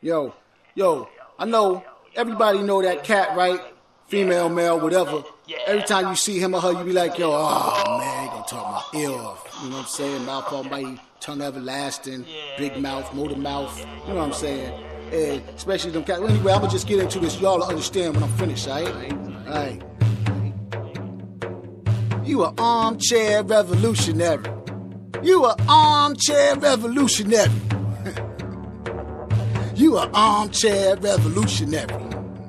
Yo, I know everybody know that cat, right? Female, male, whatever. Every time you see him or her, you be like, yo, oh man, he gonna talk my ear off. You know what I'm saying? Mouth almighty, tongue everlasting, big mouth, motor mouth. You know what I'm saying? And especially them cats. Anyway, I'm gonna just get into this. Y'all understand when I'm finished, alright? You an armchair revolutionary. You an armchair revolutionary. You an armchair revolutionary.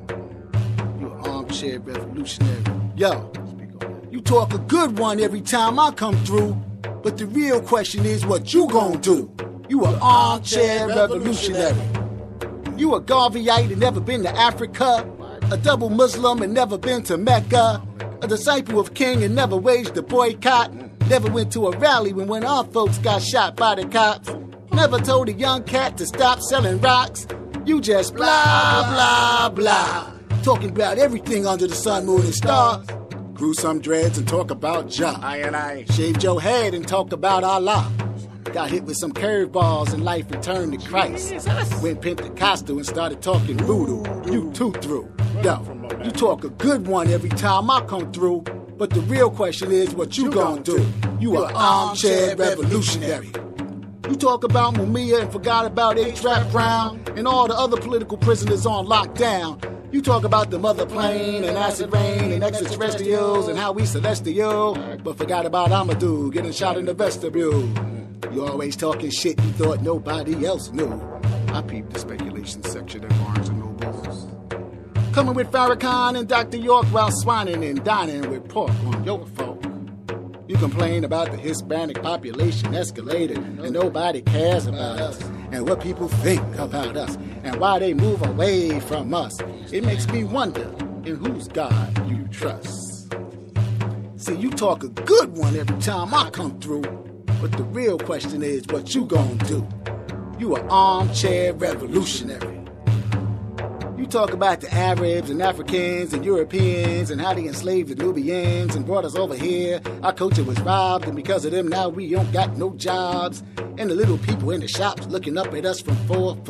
You an armchair revolutionary. Yo, you talk a good one every time I come through, but the real question is what you gon' do. You an armchair revolutionary. You a Garveyite and never been to Africa, a double Muslim and never been to Mecca, a disciple of King and never waged a boycott, never went to a rally when our folks got shot by the cops, never told a young cat to stop selling rocks. You just blah, blah, blah, talking about everything under the sun, moon, and stars. Grew some dreads and talk about Jah. I. Shaved your head and talk about Allah. Got hit with some curveballs in life and turned to Christ. Went Pentecostal and started talking voodoo. You too through. Yo, you talk a good one every time I come through, but the real question is what you gon' do. You an armchair revolutionary. You talk about Mumia and forgot about A-Trap Brown and all the other political prisoners on lockdown. You talk about the mother plane and acid rain and extraterrestrials and how we celestial, but forgot about Amadou getting shot in the vestibule. You always talking shit you thought nobody else knew. I peeped the speculation section at Barnes & Nobles. Coming with Farrakhan and Dr. York while swining and dining with pork on your folk. You complain about the Hispanic population escalated and nobody cares about us and what people think about us and why they move away from us. It makes me wonder in whose God you trust. See, you talk a good one every time I come through, but the real question is what you gon' do. You an armchair revolutionary. You talk about the Arabs and Africans and Europeans and how they enslaved the Nubians and brought us over here. Our culture was robbed, and because of them now we don't got no jobs. And the little people in the shops looking up at us from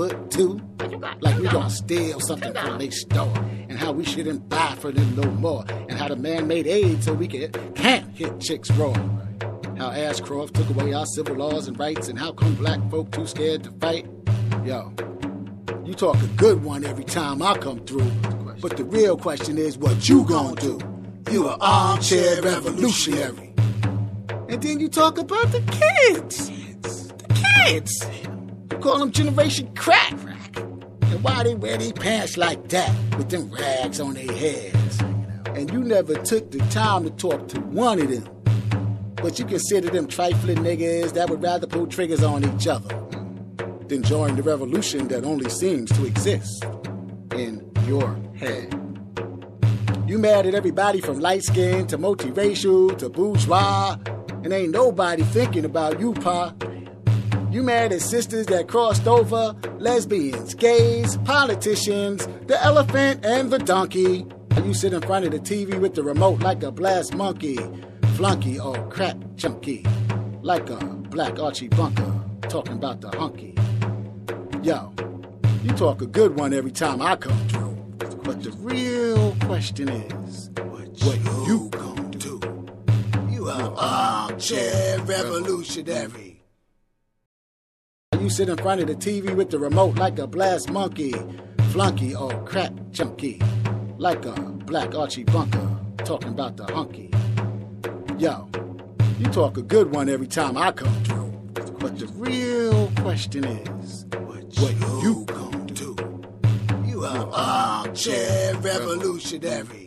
4'2", like we gonna steal something from their store. And how we shouldn't buy for them no more. And how the man made aid so we can't hit chicks raw. How Ashcroft took away our civil laws and rights, and how come black folk too scared to fight. Yo, you talk a good one every time I come through, but the real question is what you gon' do. You an armchair revolutionary. And then you talk about the kids. The kids. You call them Generation Crack. And why they wear their pants like that with them rags on their heads. And you never took the time to talk to one of them. But you consider them trifling niggas that would rather pull triggers on each other than join the revolution that only seems to exist in your head. You mad at everybody from light-skinned to multiracial to bourgeois, and ain't nobody thinking about you, pa. You mad at sisters that crossed over, lesbians, gays, politicians, the elephant and the donkey. You sit in front of the TV with the remote like a blast monkey, flunky or crap junkie, like a black Archie Bunker talking about the hunky. Yo, you talk a good one every time I come through, but the real question is what you gon' do. You an armchair revolutionary. You sit in front of the TV with the remote like a blast monkey, flunky or crap junkie, like a black Archie Bunker talking about the hunky. Yo, you talk a good one every time I come through, but the real question is what you gon' do. You an armchair revolutionary.